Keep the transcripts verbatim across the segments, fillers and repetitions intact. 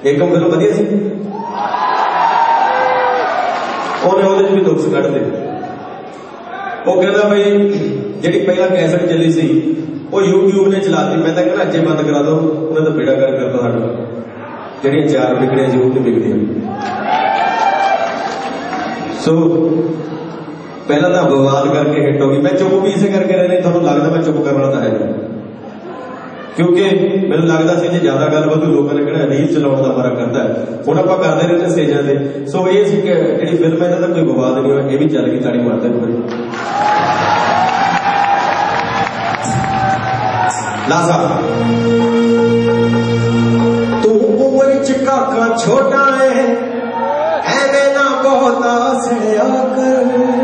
एक फिल्म वधिया सी, उन्हें ਉਹਦੇ भी नुक्स कढ़ दे। वो कहता बई जी पहला कैसेट चली सी वो यूट्यूब ने चलाती, मैं तो कहना अजे बंद करा दो, उन्हें तो बेड़ा कर करता साडा, ਜਿਹੜੀਆਂ चार बिकड़ियां सी वो नहीं बिकदियां। सो पहला तो बवाल करके हिट हो गई। मैं चुप भी इसे करके रहने, थोड़ा लगता मैं चुप करना तो है नहीं, क्योंकि मैंने लगता सी जे ज्यादा गल वधू लोगों ने कहना रील चलाने का फर्क करता है। हुण आपां करदे रहंदे स्टेजां ते। सो ये सी कि जिहड़ी फिल्म है इन्हां दा कोई विवाद नहीं होया, ये भी चल गई, ताड़ी मारदे ने लासा। तू उम्र च काका छोटा है, एवें ना बहुता सड़िया कर।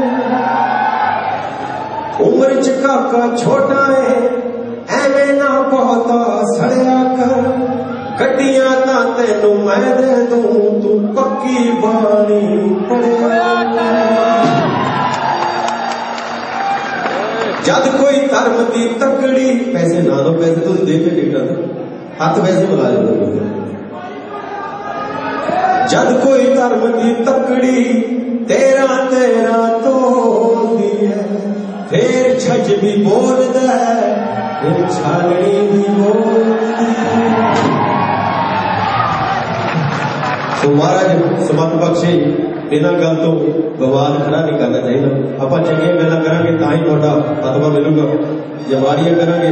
उम्र च काका छोटा है, एवें ना बहुता सड़िया कर। गड्डियां तां तैनू मैं दे दूं, तू पक्की बाणी पड़िया कर। जद कोई धर्म दी तकड़ी, पैसे ना दो, पैसे तुम दे के टिकटा हाथ पैसे बुला दो। जद कोई धर्म दी तकड़ी तेरा तेरा तोड़दी है, फिर छज भी बोलदा है, फिर छागड़ी भी बोलदी है। तो महाराज समत बख्शे इन्हां गल तो बवाल खड़ा नहीं करना चाहिए। आप चंगियां गल्लां करांगे तां ही तुहाडा आत्मा मिलूगा, जे माड़ियां करांगे।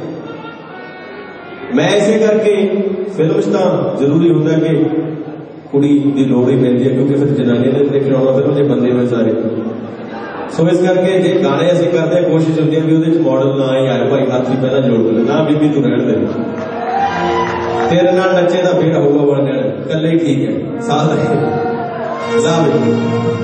मैं इसे करके फिल्म च तां जरूरी हुंदा कि कुड़ी की लोड़ ही पैंदी है, क्योंकि फिर जनानियां ने लेकर आउणा फिल्म च बंदे होए सारे। सो इस करके जे गाने असीं करदे कोशिश हुंदी है भी उहदे च मॉडल ना ही आए, भाई हाथ ही पहला जोड़ दे ना, बीबी तू रहण दे, तेरे नाल नच्चे तां फिर होगा बन जाना, कल्ले ही ठीक है साथ रहे।